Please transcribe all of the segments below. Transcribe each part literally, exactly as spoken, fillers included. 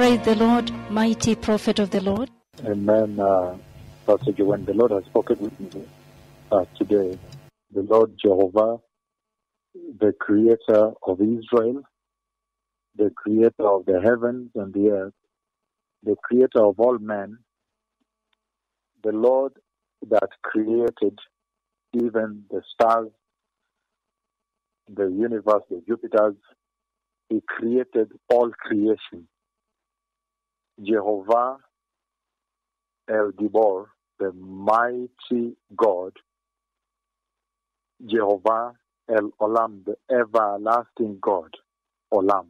Praise the Lord, mighty prophet of the Lord. Amen. Uh, Pastor Joanne, the Lord has spoken with me uh, today. The Lord Jehovah, the creator of Israel, the creator of the heavens and the earth, the creator of all men, the Lord that created even the stars, the universe, the Jupiters. He created all creation. Jehovah El Gibor, the mighty God. Jehovah El Olam, the everlasting God. Olam.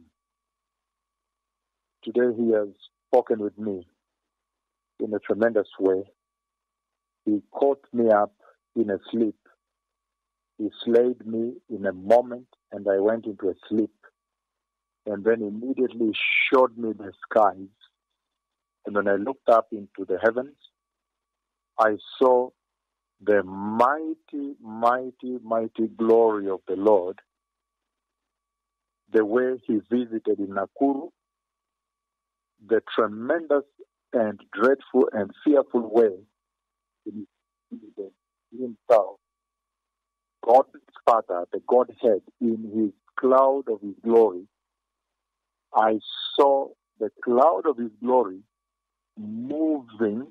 Today he has spoken with me in a tremendous way. He caught me up in a sleep. He slayed me in a moment, and I went into a sleep. And then immediately showed me the skies. And when I looked up into the heavens, I saw the mighty, mighty, mighty glory of the Lord, the way he visited in Nakuru, the tremendous and dreadful and fearful way he visited himself, God the Father, the Godhead, in his cloud of his glory. I saw the cloud of his glory moving,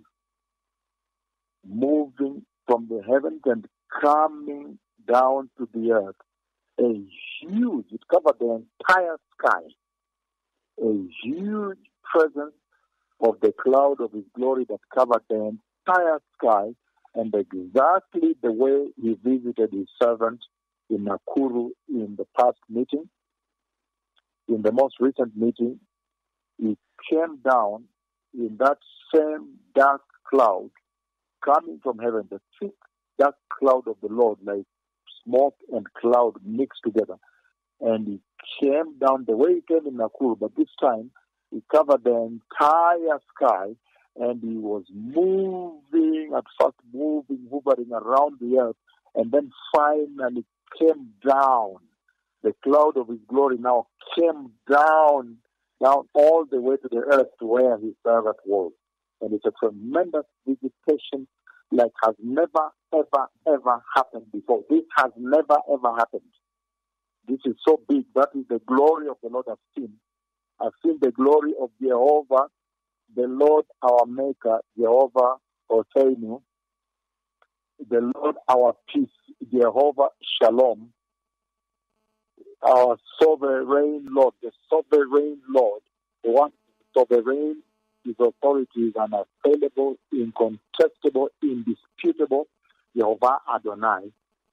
moving from the heavens and coming down to the earth. A huge, it covered the entire sky. A huge presence of the cloud of his glory that covered the entire sky, and exactly the way he visited his servant in Nakuru in the past meeting. In the most recent meeting, he came down in that same dark cloud coming from heaven, the thick dark cloud of the Lord, like smoke and cloud mixed together. And he came down the way he came in Nakuru, but this time he covered the entire sky, and he was moving, at first moving, hovering around the earth, and then finally came down. The cloud of his glory now came down, down all the way to the earth to where his servant was. And it's a tremendous visitation like has never, ever, ever happened before. This has never, ever happened. This is so big. That is the glory of the Lord I've seen. I've seen the glory of Jehovah, the Lord our Maker, Jehovah Oseinu, the Lord our peace, Jehovah Shalom, our sovereign Lord, the sovereign Lord, the one sovereign, his authority is unassailable, incontestable, indisputable, Jehovah Adonai,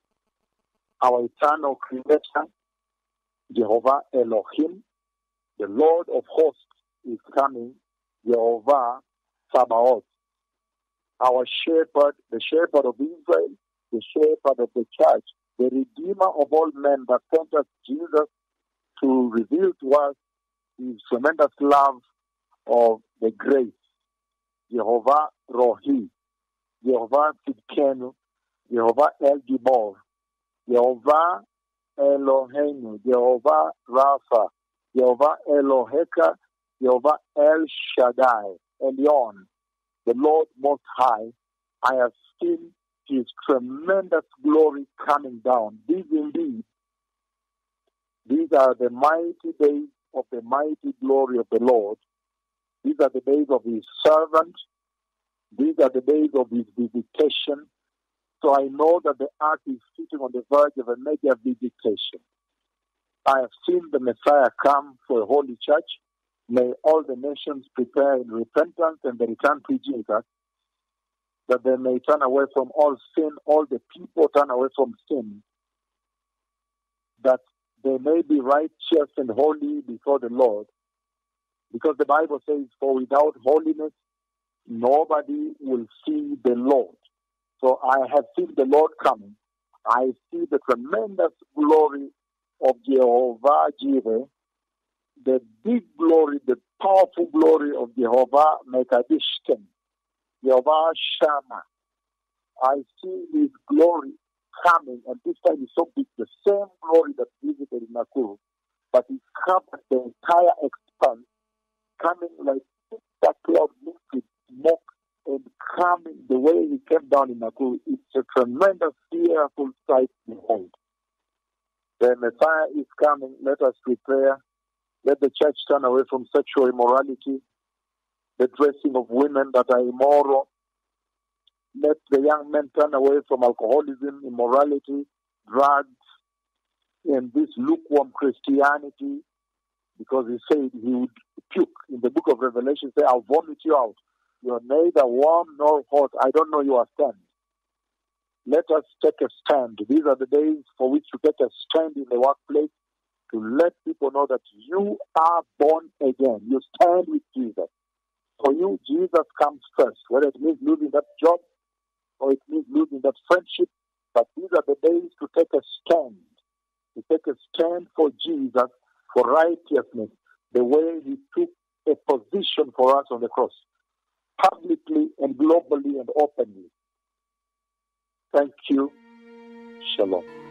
our eternal creator, Jehovah Elohim, the Lord of hosts is coming, Jehovah Sabaoth, our shepherd, the shepherd of Israel, the shepherd of the church, the Redeemer of all men that sent us Jesus to reveal to us his tremendous love of the grace. Jehovah Rohi, Jehovah Tzidkenu, Jehovah El Gibor, Jehovah Eloheinu, Jehovah Rapha, Jehovah Eloheka, Jehovah El Shaddai, Elyon, the Lord Most High. I have seen his tremendous glory coming down. These indeed, these are the mighty days of the mighty glory of the Lord. These are the days of his servant. These are the days of his visitation. So I know that the earth is sitting on the verge of a major visitation. I have seen the Messiah come for a holy church. May all the nations prepare in repentance and they return to Jesus, that they may turn away from all sin, all the people turn away from sin, that they may be righteous and holy before the Lord. Because the Bible says, for without holiness, nobody will see the Lord. So I have seen the Lord coming. I see the tremendous glory of Jehovah Jireh, the big glory, the powerful glory of Jehovah Mekadishkem, Jehovah Shammah. I see his glory coming, and this time is so big, the same glory that visited in Nakuru, but it covered the entire expanse, coming like that cloud mixed with smoke and coming the way he came down in Nakuru. It's a tremendous, fearful sight to behold. The Messiah is coming. Let us prepare. Let the church turn away from sexual immorality, the dressing of women that are immoral. Let the young men turn away from alcoholism, immorality, drugs, and this lukewarm Christianity, because he said he would puke. In the book of Revelation, say, I'll vomit you out. You are neither warm nor hot. I don't know your stand. Let us take a stand. These are the days for which to take a stand in the workplace, to let people know that you are born again. You stand with Jesus. For you, Jesus comes first, whether it means losing that job or it means losing that friendship. But these are the days to take a stand, to take a stand for Jesus, for righteousness, the way he took a position for us on the cross, publicly and globally and openly. Thank you. Shalom.